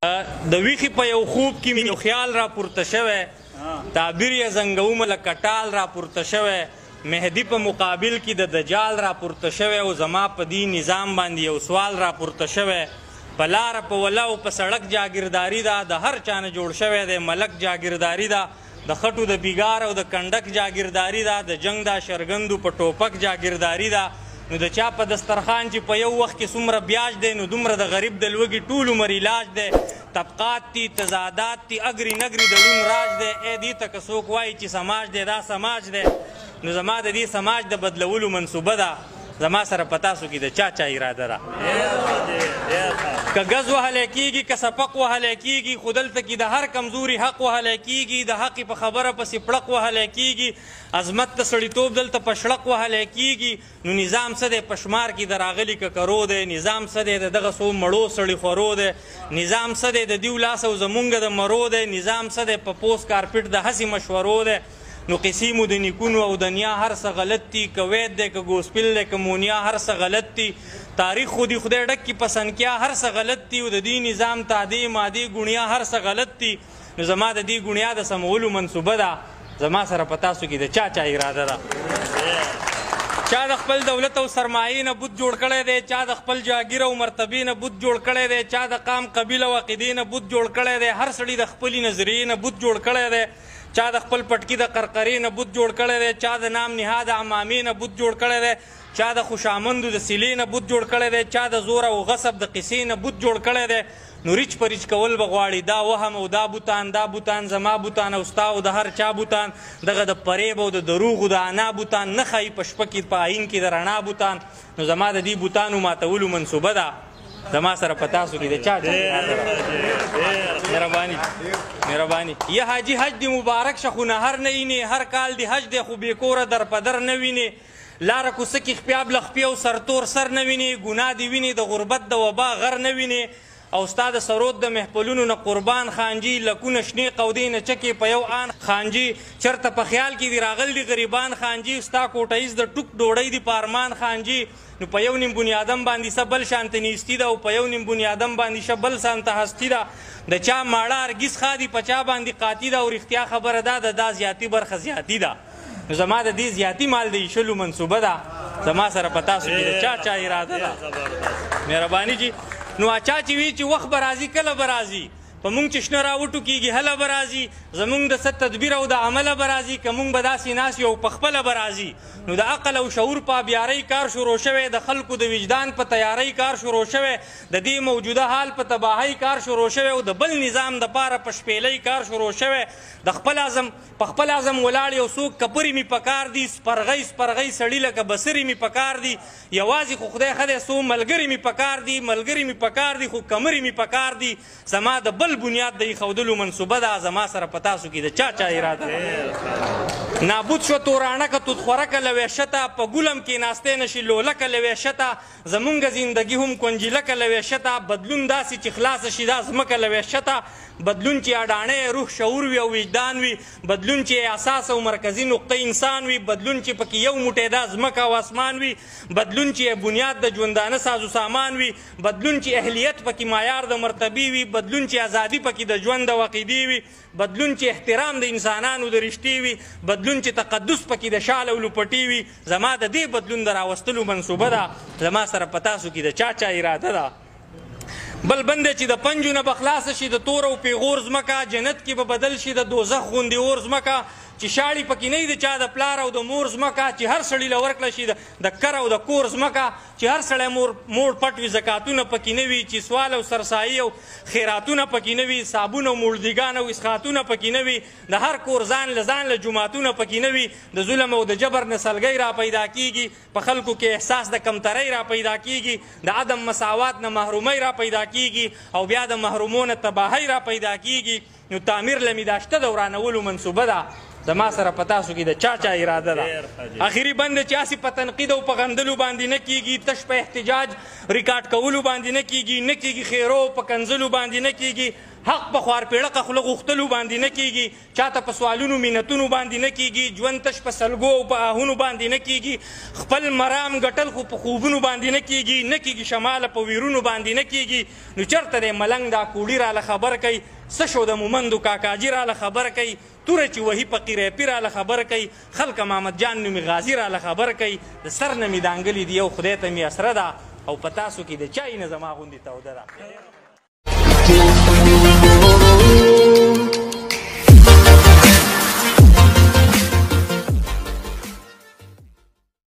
د ویخي په یو خوب کې یو خیال را پورته شوی، تعبیر یې زنګومه لکه ټال را پورته شوی، مهدي په مقابل کې د دجال را پورته شوی او زما په دې نظام باندې یو سوال را پورته شوی. په لاره په وله او په سړک جاګیرداري ده، د هر چا نه جوړ شوی دی ملک جاګیرداري ده، د خټو د بیګار او د کنډک جاګیرداري ده، د جنګ د شرګندو په ټوپک جاګیرداري ده. نو د چا په دسترخوان چې په یو وخت کې څومره بیاج دی نو دومره د غریب د لوږې ټول عمر علاج دی. طبقات تی تضادات تی اګري نګري د لون راج دی. ای دې ته که څوک وایي چې سماج دی دا سماج دی، نو زما د دې سماج د بدلولو منصوبه ده. زما سره په تاسو کې د چا چا اراده ده، که ګز وهلی کېږي که سپق وهلی کېږي، خو دلته کې د هر کمزوري حق وهلی کېږي، د حق په خبره پسې پړق وهلی کېږي، عظمت د سړیتوب دلته په شړق وهلی کېږي. نو نظام څه دی په شمار کې د راغلي ککرو دی، نظام څه دی د دغه څو مړو سړي خورو دی، نظام څه دی د دیو لاس او زمونږ د مرو دی، نظام څه دی په پوست کارپټ د هسې مشورو دی. نو قصې مو د نیکونو او د نیا هر څه غلط دي، که وید دی که ګوسپل دی که مونیا هر څه غلط دي، تاریخ خو دې خدای ډک کي په سنکیا هر څه غلط دي، او د دې نظام تادې مادې ګونیا هر څه غلط دي. نو زما د دې ګونیا د سمولو منصوبه ده. زما سره په تاسو کې د چا چا اراده ده. چا د خپل دولت او سرمایې نه بت جوړ کړی دی، چا د خپل جاګیر او مرتبې نه بت جوړ کړی دی، چا د قام قبیله او عقیدې نه بت جوړ کړی دی، هر سړي د خپلې نظریې نه بت جوړ کړی دی، چا د خپل پټکي د قرقرې نه بت جوړ کړی دی، چا د نام نهاد عمامې نه بت جوړ کړی دی، چا د خوشامندو د سیلې نه بت جوړ کړی دی، چا د زور او غصب د قصې نه بت جوړ کړی دی. نو ریچ په ریچ کول به غواړي، دا وهم او دا بوتان، دا بوتان زما بوتان او ستا او د هر چا بوتان، دغه د فریب او د دروغو د انا بوتان، نه ښایي په شپه کې په آیین کې د رڼا بوتان. نو زما د دې بوتانو ماتولو منصوبه ده. زما سره په تاسو کې د چا مهرباني مهرباني. یا حاجي حج دی مبارک شه خو نهر نه ویني، هر کال دی حج دی خو بې کوره در په در نه ویني، لاره کوڅه کې خپیاب له خپې او سرتور سر نه ویني، ګناه دې ویني د غربت د وبا غر نه ویني، او ستا د سرود د محفلونو نه قربان خانجي، لکونه شنې قودې نه چکې په یو آن خانجي، چرته په خیال کې دي راغل دي غریبان خانجي، ستا کوټهیز د ټوک ډوډۍ دي په ارمان خانجي. نو په یو نیم بنیادم باندې څه بل شانته نیستي ده، او په یو نیم بنیادم باندې شه بل شانته هستي ده. د چا ماړه هرګز ښادي په چا باندې قاطي ده، او رښتیا خبره ده د دا زیاتي برخه زیاتي ده. نو زما د دې زیاتي مال د ایشلو منصوبه ده. زما سره په تاسو کې د چا چا اراده ده. مهرباني جي. نو اچا چې وي چې وخت به راځي کله به راځي، په مونږ چې شنه راوټو کېږي هله به راځي، زمونږ د څه تدبیر او د عمله به راځي، که مونږ به داسې ناست یو په خپله به راځي. نو د عقل او شعور په بیارۍ کار شروع شوی، د خلکو د وجدان په تیارۍ کار شروع شوی، د دې موجوده حال په تباهۍ کار شروع شوی، او د بل نظام دپاره په شپېلۍ کار شروع شوی. د خپل اعظم په خپل اعظم ولاړ یو څوک کپرې مې پکار دي، سپرغۍ سپرغۍ سړي لکه بسرې مې پکار دي، یوازې خو خدای ښه دی څو ملګري مې پکار دي، ملګري مې پکار دي خو کمرې مې پکار دي. زما د بل بنیاد د ایښودلو منصوبه ده. زما سره په تاسو کې د چا چا اراده ده. نابود شو تورانکه توتخورکه له وحشته، په ګلم کې ناستی نشي لولکه له وحشته، زمونږ زندګي هم کنجیلکه له وحشته، بدلون داسې چې خلاصه شي دا ځمکه له وحشته، بدلون چې اډانۍ روح شعور وي او وجدان وي، بدلون چې اساس او مرکزي نقطه انسان وي، بدلون چې پکې یو موټی دا ځمکه او اسمان وي، بدلون چې بنیاد د ژوندانه سازو سامان وي، بدلون چې اهلیت پکې معیار د مرتبې وي، بدلون چې ازادي پکې د ژوند او عقیدې وي، بدلون چې احترام د انسانانو د رشتې وي، بدلون چې تقدس پکې د شال او لوپټې وي. زما د دې بدلون د راوستلو منصوبه ده. زما سره په تاسو کې د چا چا اراده ده. بل بند چې د پنجو نه به خلاصه شي د تور او پیغور ځمکه، جنت کې به بدل شي د دوزخ غوندې اور ځمکه، چې شاړې پکې نه وي د چا د پلار او د مور ځمکه، چې هر سړي له ورکړه شي د کر او د کور ځمکه، چې هر سړی موړ پټ وي، زکاتونه پکې نه وي، چې سوال او سرسایي او خیراتونه پکې نه وي، صابون او مولدګان او اسخاتونه پکې نه وي، د هر کور ځان له جوماتونه پکې نه وي، د ظلم او د جبر نسلګۍ را پیدا کېږي، په خلکو کې احساس د کمترۍ را پیدا کېږي، د عدم مساوات نه محرومۍ را پیدا کېږي، او بیا د محرومو نه تباهۍ را پیدا کېږي. نو تعمیر له مې دا شته د ورانولو منصوبه ده. زما سره په تاسو کې د چا چا اراده ده. اخري بند چې هسې په تنقید او په غندلو باندې نه کېږي، تش په احتجاج ریکارډ کولو باندې نه کېږي، نه کېږي خیرو په کنځلو باندې نه کېږي، حق په خوارپیړقه خوله غوښتلو باندې نه کیږي، چاته په سوالونو منتونو باندې نه کیږي، ژوند تش په سلګو او په آهونو باندې نه کیږي، خپل مرام ګټل خو په خوبونو باندې نه کیږي، نه کیږي شماله په ویرونو باندې نه کیږي. نو چېرته دی ملنګ دا کوړي راله خبر کوي، څه شو د مومندو کاکاجي راله خبر کوي، توره چې وهي فقیر اپي راله خبر کوي، خلکه محمد جان نومي غازي راله خبر کوي. د سر نه مې دانګلې دي یو خدای ته مې اسره ده او په تاسو کې د چای نه زما غوندې توده ده.